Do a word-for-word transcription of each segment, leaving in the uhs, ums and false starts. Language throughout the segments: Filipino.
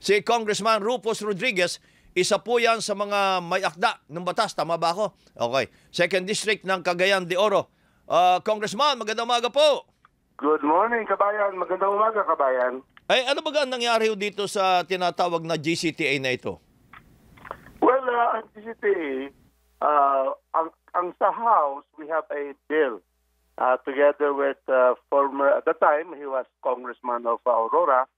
Si Congressman Rufus Rodriguez, isa po yan sa mga may akda ng batas. Tama ba ako? Okay. Second District ng Cagayan de Oro. Uh, Congressman, magandang umaga po. Good morning, kabayan. Magandang umaga, kabayan. Ay, ano ba ang nangyari dito sa tinatawag na G C T A na ito? Well, uh, ang G C T A, uh, ang, ang sa House, we have a bill uh, together with uh, former, at the time, he was Congressman of uh, Aurora,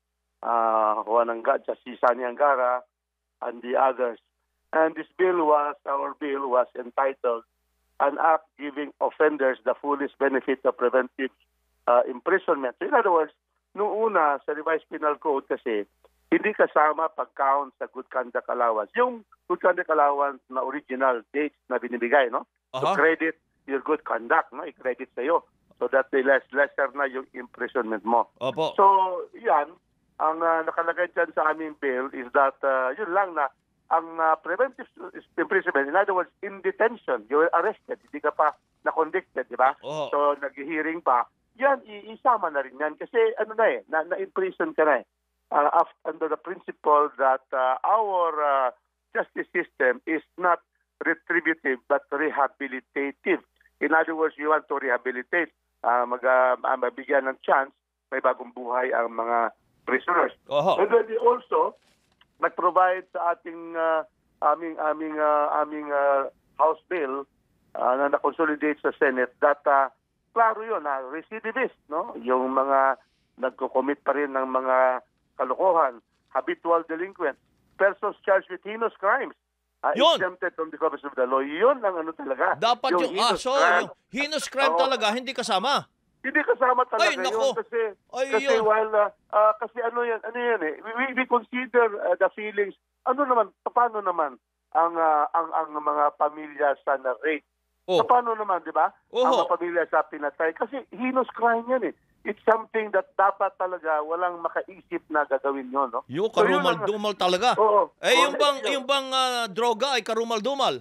uh, Juan Angara, si Sani Angara, and the others. And this bill was, our bill was entitled, An Act Giving Offenders the Fullest Benefit of Preventive uh, Imprisonment. So in other words, noong una sa Revised Penal Code kasi, hindi kasama pag-count sa good conduct allowance. Yung good conduct allowance na original dates na binibigay, no? Uh-huh. To credit your good conduct, no? I-credit sa'yo. So that the less, lesser na yung imprisonment mo. Opo. So, yan, ang uh, nakalagay dyan sa aming bill is that, uh, yun lang na, ang uh, preventive imprisonment, in other words, in detention, you were arrested, hindi ka pa na-convicted, di ba? Oh. So, nag-hearing pa, yan, iisama na rin yan. Kasi, ano na eh, na- na-imprison ka na eh. Uh, after, under the principle that uh, our uh, justice system is not retributive but rehabilitative. In other words, you want to rehabilitate, uh, mag, uh, mabigyan ng chance, may bagong buhay ang mga prisoners. Uh-huh. And then also, nag-provide sa ating uh, aming aming uh, aming uh, House bill uh, na na-consolidate sa Senate that uh, klaro yun, na recidivist, no? Yung mga nagko-commit pa rin ng mga kalokohan, habitual delinquent, persons charged with heinous crimes, uh, exempted from the coverage of the law. Yun ang ano talaga. Dapat yung, yung aso, yung heinous crime Oo. talaga, hindi kasama. Hindi kasama talaga Ay, nako. yun kasi Ay, kasi yun. while uh, uh, kasi ano yan ano yan eh we, we consider uh, the feelings ano naman paano naman ang uh, ang ang mga pamilya sa na-rape. Oh. Paano naman, di ba? Oho. Ang mga pamilya sa pinatay kasi heinous crime yan eh. It's something that dapat talaga walang makaisip na gagawin yon, no? Yung So, yun ang- karumal-dumal talaga. Oo. Eh, yung Oo, bang, yun. yung bang ah, droga ay karumal-dumal?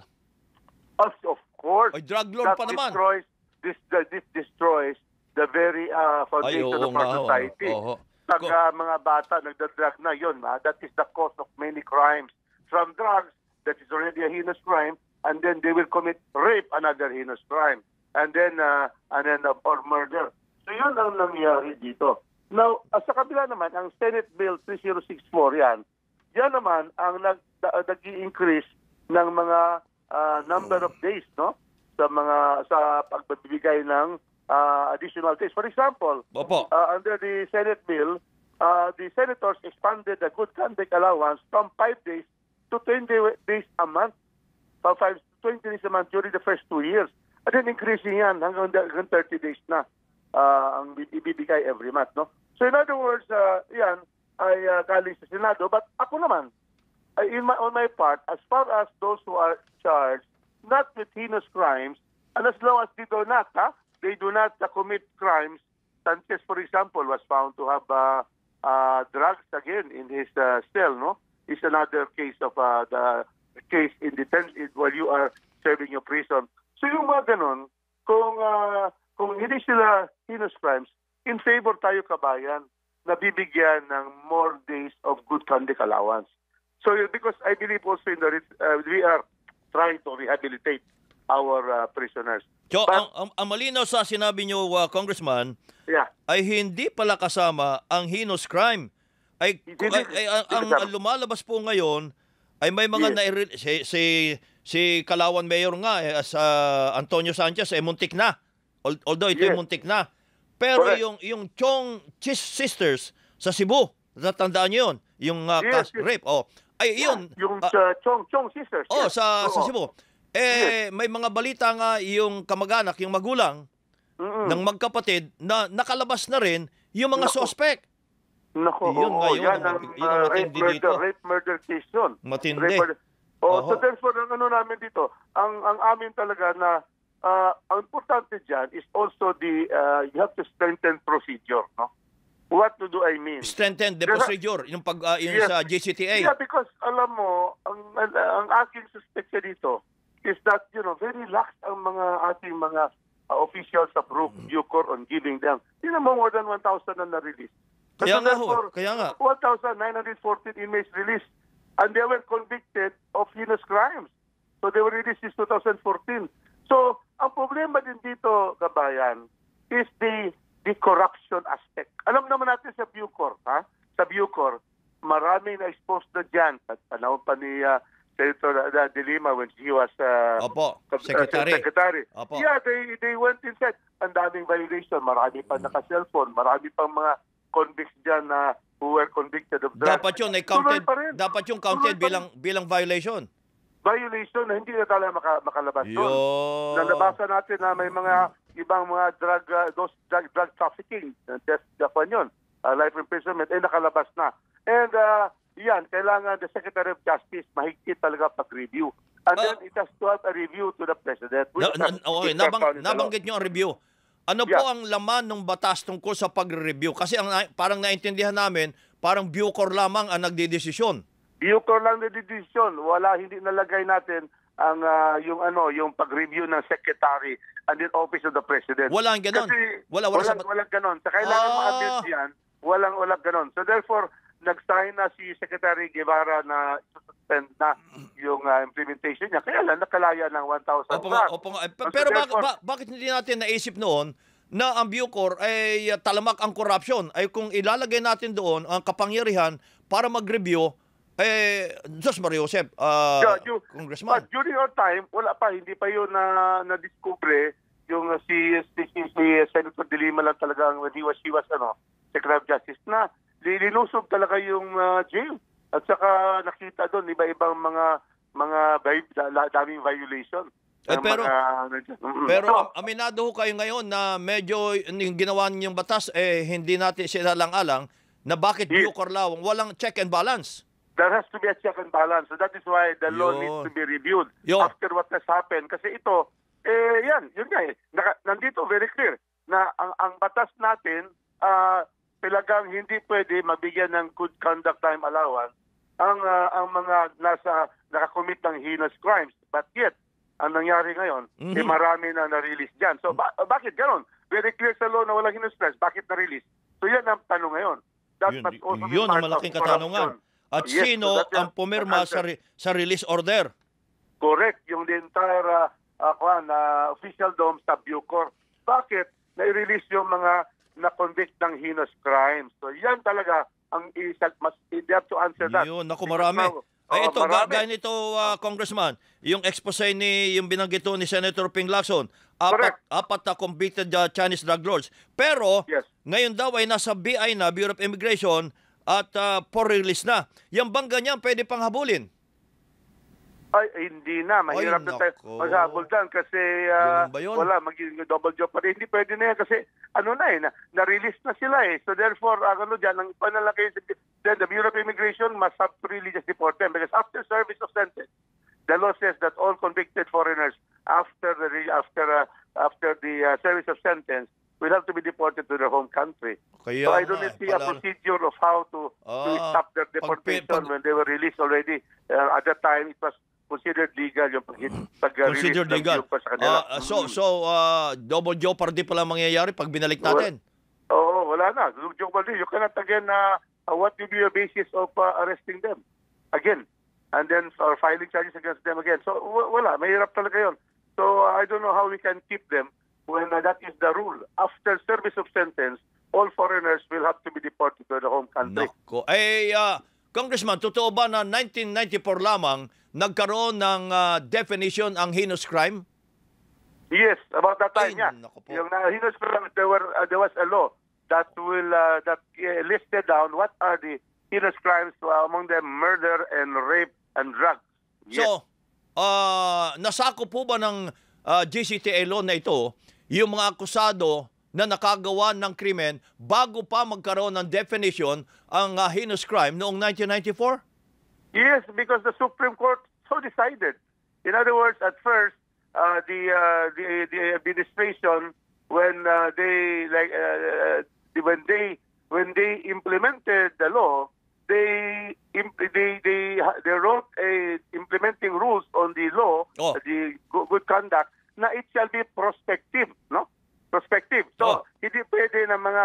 Of, of course. Ay, drug lord that pa naman. destroys this, the, this destroys the very uh, Ay, foundation oo of our nga, oo. society. Oo. Pag Ko- uh, mga bata nagdadrag na yun, ah, that is the cause of many crimes. From drugs, that is already a heinous crime, and then they will commit rape, another heinous crime, and then uh, and then uh, or murder. So yun ang nangyari dito. Now, uh, sa kabila naman, ang Senate Bill three oh six four yan, yan naman ang nag, uh, nag-i-increase ng mga uh, number of days, no? Sa mga sa pagbibigay ng uh, additional days. For example, Opo. uh, under the Senate bill, uh, the senators expanded the good conduct allowance from five days to twenty days a month. From five to twenty days a month during the first two years. And then increasing yan hanggang, hanggang thirty days na uh, ang ibibigay every month. No? So in other words, uh, yan ay uh, galing sa Senado. But ako naman, uh, in my, on my part, as far as those who are charged not with heinous crimes, and as long as they do not, ha, they do not uh, commit crimes. Sanchez, for example, was found to have uh, uh, drugs again in his uh, cell. No, is another case of uh, the case in detention while you are serving your prison. So yung mga ganun, kung uh, kung hindi sila heinous crimes, in favor tayo kabayan na bibigyan ng more days of good conduct allowance. So because I believe also in the uh, we are trying to rehabilitate our uh, prisoners. So, But- ang, ang, ang malinaw sa sinabi niyo, uh, Congressman, Yeah. ay hindi pala kasama ang heinous crime. Ay, Hindi, ay, hindi, ay, ang, hindi ang kasama. lumalabas po ngayon ay may mga Yes. naire- si, si si Calauan Mayor nga eh, sa Antonio Sanchez eh muntik na. Al- Although ito Yes. ay muntik na. Pero Correct. yung yung Chong Chis Sisters sa Cebu, natandaan niyo yun, yung uh, Yes, cas- yes. rape. Oh. Ay yun. Yung ah, uh, Chong Chong Sisters. oh, yes. sa sa Oo. Cebu. Eh may mga balita nga yung kamag-anak, yung magulang Mm-mm. ng magkapatid na nakalabas na rin yung mga Nako. suspect. Nako, Yun oo, nga, yun yan ang- ang yun ang uh, rape matindi murder, dito. rape murder case yun. Matindi. Rape murder. Oh, Oho. so therefore, ang ano namin dito, ang ang amin talaga na uh, ang importante dyan is also the, uh, you have to strengthen procedure, no? What do I mean? Strengthen the Kaya- procedure yung pag uh, yung Yes. sa G C T A. Yeah, because alam mo, ang, ang, ang aking suspect dito is that, you know, very lax ang mga ating mga uh, officials sa Brook, Bucor on giving them. Yun mo, more than one thousand na na-release. Kaya So nga ho, therefore, kaya nga. one thousand nine hundred fourteen inmates released, and they were convicted of heinous crimes. So they were released since two thousand fourteen. So ang problema din dito, kabayan, is the the corruption aspect. Alam naman natin sa Bucor, ha? Sa Bucor, marami na exposed na dyan. At panahon pa ni uh, Senator uh, De Lima when he was uh, Opo, uh, secretary. secretary. Opo. Yeah, they they went inside. Ang daming violation. Marami pa naka-cellphone. Marami pang mga convicts dyan na who were convicted of drugs. Dapat yun ay counted, Tuloy pa rin. dapat yung Tuloy counted pa rin. bilang bilang violation. Violation na hindi na talaga maka, makalabas doon. Yo. Nalabasa natin na may mga ibang mga drug uh, those drug, drug trafficking. Uh, That's Japan yun. Uh, life imprisonment. Eh, nakalabas na. And uh, yan, kailangan the Secretary of Justice mahigpit talaga pag-review. And Uh, then it has to have a review to the President. Na, na, okay, nabang, nabanggit nyo ang review. Ano po Yeah. ang laman ng batas tungkol sa pag-review? Kasi ang parang naintindihan namin, parang Bucor lamang ang nagdidesisyon. Bucor lang na decision. Wala, hindi nalagay natin ang uh, yung ano, yung pag-review ng Secretary and the Office of the President. Walang ganon. Kasi Wala, wala sa walang, bat- walang ganon. Sa kailangan Ah. ma-amend yan, walang, walang ganon. So therefore, nag-sign na si Secretary Guevara na suspend na yung uh, implementation niya. Kaya lang, nakalaya ng one thousand. Opo nga, opo nga. Eh, So Pero bak- therefore, ba- bakit hindi natin naisip noon na ang Bucor ay uh, talamak ang corruption? Ay kung ilalagay natin doon ang kapangyarihan para mag-review, eh, Diyos Mario Josep, uh, Yeah, you- Congressman. But during our time, wala pa, hindi pa yun na na-discover yung uh, si, si, si, si Senator De Lima lang talagang when he was, he was ano, Secretary of Justice na lilusob talaga yung uh, jail. At saka nakita doon iba-ibang mga mga vi- da- daming violation. Eh, ng pero- mga, Mm-mm. Pero So, am- aminado ho kayo ngayon na medyo yung ginawa niyong batas, eh, hindi natin sinalang-alang na bakit Yes. Bucor lang, walang check and balance. there has to be a check and balance. So that is why the law Yun. needs to be reviewed Yun. after what has happened. Kasi ito, eh, yan, yun nga eh. Naka, nandito very clear na ang, ang batas natin, ah, talagang hindi pwede mabigyan ng good conduct time allowance ang ah, ang mga nasa nakakommit ng heinous crimes. But yet, ang nangyari ngayon, Mhm. eh, marami na na-release dyan. So ba- bakit ganon? Very clear sa law na walang heinous crimes. Bakit na-release? So yan ang tanong ngayon. That Yun, must also be yun ang part of malaking katanungan. corruption. At Yes, sino so that's ang the pumirma sa, answer. re- sa release order? Correct, yung the entire uh, uh, kuwan, uh, official dome sa Bucor. Bakit? Na-release yung mga na-convict ng heinous crimes. So yan talaga ang isa, mas, they have to answer that. Yun, naku, Because marami. now, Ay, oh, ito, ga- marami. gaya nito, uh, Congressman, yung expose ni, yung binanggit ni Senator Ping Lacson, apat, Correct. apat na convicted uh, Chinese drug lords. Pero, Yes. ngayon daw ay nasa B I na, Bureau of Immigration, at uh, for release na. Yung bangga niyan, pwede pang habulin. Ay, eh, hindi na. Mahirap Ay, na tayo nako. maghabol dyan kasi uh, Ganun ba yun? wala, magiging double jeopardy. Hindi pwede na yan kasi ano na eh, na, na-release na sila eh. So therefore, uh, ano dyan, ang panalaki, then the Bureau of Immigration must have to really just deport them because after service of sentence, the law says that all convicted foreigners after the re- after uh, after the uh, service of sentence will have to be deported to their home country. Kaya so I don't nga, see a pala- procedure of how to, to Ah, stop their pag- deportation pag- when they were released already. Uh, at that time, it was considered legal yung pag, pag uh, release Considered ng legal. Bucor sa kanila. Ah, so, Mm. so uh, double jeopardy pala mangyayari pag binalik natin. Oo, wala na. Joke ba You cannot again, uh, uh, what will be your basis of uh, arresting them? Again. And then or filing charges against them again. So w- wala, mahirap talaga yun. So uh, I don't know how we can keep them when uh, that is the rule. After service of sentence, all foreigners will have to be deported to their home country. Nako. Eh, uh, Congressman, totoo ba na nineteen ninety-four lamang nagkaroon ng uh, definition ang heinous crime? Yes, about that Ay, time, yeah. naku po. Yung uh, heinous crime, there were uh, there was a law that will uh, that uh, listed down what are the heinous crimes, uh, among them murder and rape and drugs. Yes. So, uh, nasako po ba ng uh, G C T A law na ito yung mga akusado na nakagawa ng krimen bago pa magkaroon ng definition ang uh, heinous crime noong nineteen ninety-four? Yes, because the Supreme Court so decided. In other words, at first, uh, the, uh, the the administration when uh, they like uh, when they when they implemented the law, they imp- they they they wrote a implementing rules on the law, Oh. the go- good conduct, na it shall be prospective, no? Prospective. So, Oh. hindi pwede na mga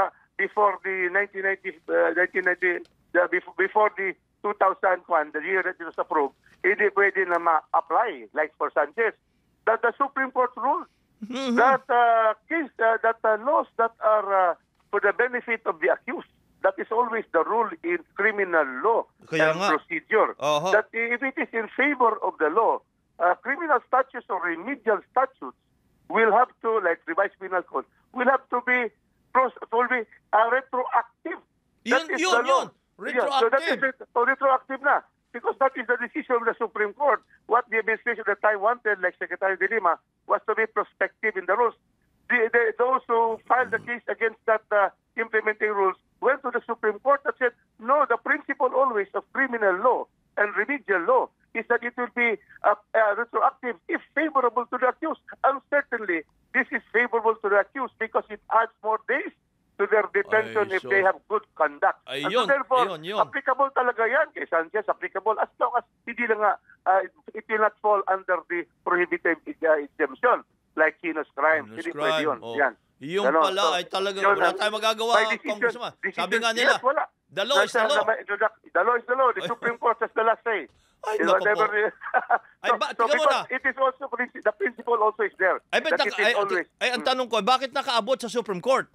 before the nineteen ninety, uh, nineteen ninety the, before, before the two thousand one, the year that it was approved, hindi pwede na ma-apply like for Sanchez. That the Supreme Court ruled that uh, case uh, that uh, laws that are uh, for the benefit of the accused. That is always the rule in criminal law Kaya and nga. procedure. Aha. That if it is in favor of the law, uh, criminal statutes or remedial statutes will have to, like revised penal code, will have to be, pros- will be uh, retroactive. Yun, That is yun, the law. yun. Yeah, so that is Retroactive. it. So retroactive na. Because that is the decision of the Supreme Court. What the administration at the time wanted, like Secretary De Lima, was to be prospective in the rules. The, the, those who filed the case against that uh, implementing rules went to the Supreme Court that said, no, the principle always of criminal law and remedial law is that it will be uh, uh, retroactive if favorable to the accused. And certainly, this is favorable to the accused because it adds more days to their detention Ay, if so- they have good conduct. Ay, And yun, so therefore, ayun, yun. applicable talaga yan kay Sanchez, applicable as long as hindi lang nga, uh, it will not fall under the prohibited uh, exemption like heinous crime. Heinous Hindi crime, pwede yun. oh. Yan. Yung Ganon. pala So, ay talagang yun wala ang- tayong magagawa, by decision- Congressman. decision- Sabi nga nila, yes, wala. the law is the Nasa- law. na- The law is the law. The Supreme Court has the last say. Ay, You know, naku po. never- Ay, so, ba- so tingnan mo because na. it is also, princi- the principle also is there. Ay, bet that naka- it is ay, always, ay, ang tanong ko, bakit nakaabot sa Supreme Court?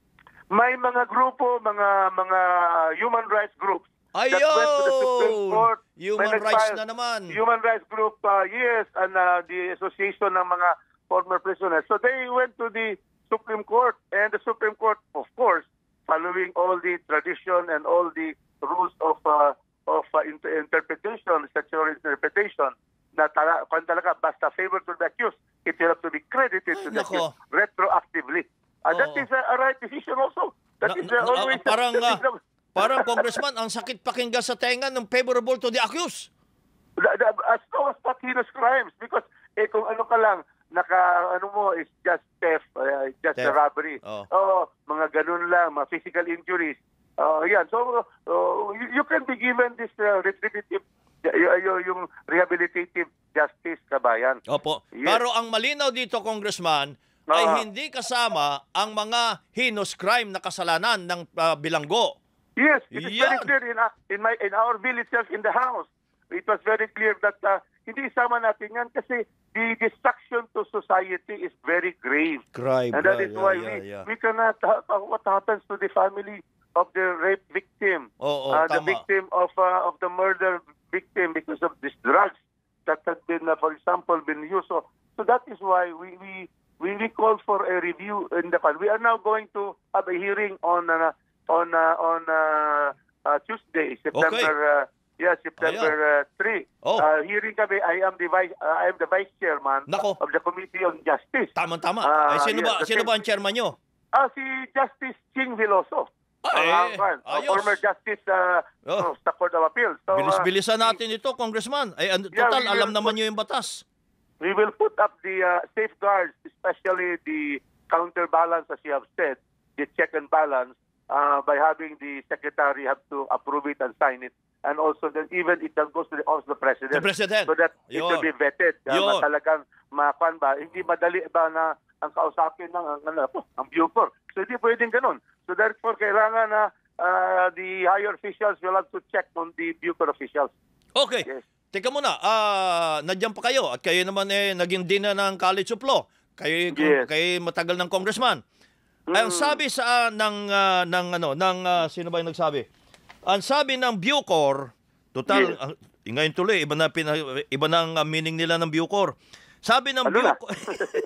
may mga grupo, mga mga human rights groups that went to the Supreme Ayun! Court. Human May rights nag-file- na naman. Human rights group, uh, yes, and uh, the Association ng mga former prisoners. So they went to the Supreme Court, and the Supreme Court, of course, following all the tradition and all the rules of uh, of uh, inter- interpretation, statutory interpretation, na tala, kung talaga basta favor to the accused, it will have to be credited Ay, to the nako. accused retroactively. And that Oo. is a, a right decision also. That Na- is na- uh, always... ah, parang, that is ah, the- parang, Congressman, ang sakit pakinggan sa tenga ng favorable to the accused. The, the, as long as not heinous crimes, because eh, kung ano ka lang, naka, ano mo, is just theft, uh, just a Theft. robbery. Oh. Oo, mga ganun lang, mga physical injuries. Uh, yan, so uh, you, you can be given this uh, retributive, y- y- y- yung rehabilitative justice, kabayan. Opo. Yes. Pero ang malinaw dito, Congressman, Ah. ay hindi kasama ang mga heinous crime na kasalanan ng ah, bilanggo. Yes, it is very Yan. clear in, our- in, my, in our bill itself in the House. It was very clear that uh, hindi isama natin yan kasi the destruction to society is very grave. Crime. And that is why we, we cannot, uh, what happens to the family of the rape victim, Oo, uh, the tama. victim of uh, of the murder victim because of these drugs that had been, uh, for example, been used. So, so that is why we, we, we, we call for a review in the file. We are now going to have a hearing on uh, on uh, on uh, uh, Tuesday, September. Uh, yeah, September uh, third. Oh. Uh, hearing kami. I am the vice. Uh, I am the vice chairman Nako. of the Committee on Justice. Tama-tama. Ah, ay, sino yes, ba, the sino same- ba ang chairman nyo? Ah, si Justice Ching Veloso. Ay, Ah, ah, ah, ayos. former Justice uh, Oh. of the Court of Appeals. So, uh, Bilis-bilisan natin ito, Congressman. Ay, an- Yeah, total, we will alam naman put- nyo yung batas. we will put up the uh, safeguards, especially the counterbalance, as you have said, the check and balance, uh, by having the secretary have to approve it and sign it. And also, then even it then goes to the office of the president. The president. So that it will Yun. be vetted. Uh, Yun. talagang makuan ba? Hindi madali ba na ang kausapin ng ang, ano, po, ang Bucor. So hindi pwedeng ganun. So therefore, kailangan na uh, the higher officials will have to check on the Bucor officials. Okay. Yes. Teka muna, ah, nandiyan pa kayo at kayo naman eh naging dean na ng College of Law. Kayo, Yes. kayo matagal ng congressman. Ay, ang Mm. sabi sa ng ah, ng ano ng ah, sino ba yung nagsabi? Ang sabi ng Bucor, total Yes. ah, ngayon tuloy iba na pina, iba na ang ah, meaning nila ng Bucor. Sabi ng Ano na? Bucor,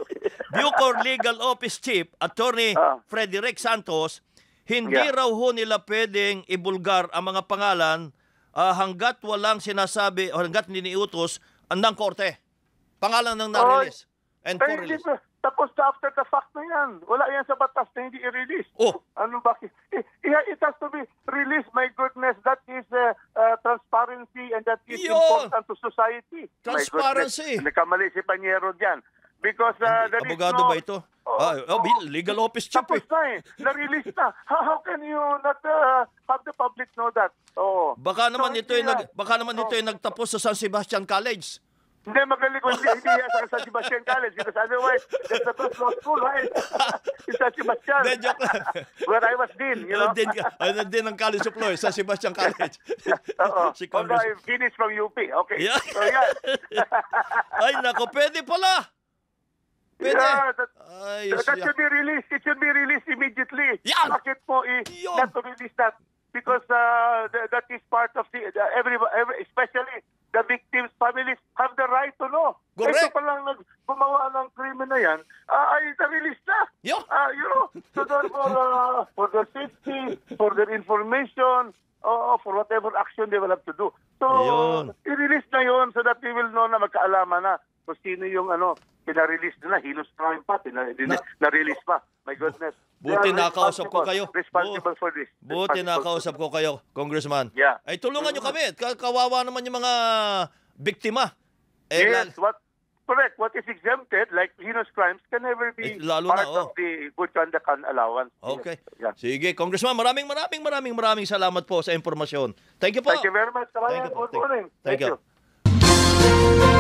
Bucor Legal Office Chief Attorney Ah. Frederick Santos, hindi Yeah. raw ho nila pwedeng ibulgar ang mga pangalan ah, hanggat walang sinasabi o hanggat niniutos ang ng korte. Pangalan ng na-release and Ay, for-release. hindi pa. Tapos na after the fact na yan. Wala yan sa batas na hindi i-release. Oh. Ano bakit? It, it has to be released, my goodness. That is uh, uh, transparency and that is Yun. important to society. Transparency. My goodness. Nagkamali si Panyero dyan. Because uh, there is Abogado no... ba ito? Oh, Ah, oh, oh, legal office chief Tapos eh. na eh. Na-release na. How, how can you not uh, have the public know that? Oh. Baka naman So, ito ay yeah. nag baka naman ito ay nagtapos sa San Sebastian College. Hindi, magaling ko. Hindi, hindi yan sa San Sebastian College. Because otherwise, that's the best law school, right? In San Sebastian. Hindi, joke lang. Where I was dean, you know? Din, ano din ng College of Law, sa Sebastian College. Oo. Si Although Congress. I finished from U P. Okay. Yeah. So, yan. Ay, nako, pwede pala. Pwede. Yeah, that, Ay, that siya. should be released. It should be released immediately. Yan! Bakit mo i- Yan! not to release that? Because uh, th- that is part of the, the every, every, especially the victims' families have the right to know. Correct. Ito pa lang nag gumawa ng krimen na yan, uh, ay na-release na. Yo. Uh, you know, so therefore, uh, for their safety, for their information, uh, for whatever action they will have to do. So, Ayun. i-release na yon so that we will know na magkaalaman na kung sino yung ano, pinarelease nila, heinous crime pa, pina- Na- na-release pa. My goodness. Buti They are nakausap ko responsible- kayo. Responsible for this. Buti Responsible nakausap ko kayo, Congressman. Yeah. Ay, tulungan nyo kami. Ka- Kawawa naman yung mga biktima. Eh, Yes, lal- what correct. What is exempted, like heinous crimes, can never be Eh, lalo na, part oh. of the good conduct and allowance. Okay. Yes. Yeah. Sige, Congressman, maraming maraming maraming maraming salamat po sa impormasyon. Thank you po. Thank you very much. Thank you po. Good morning. Thank Thank you. you.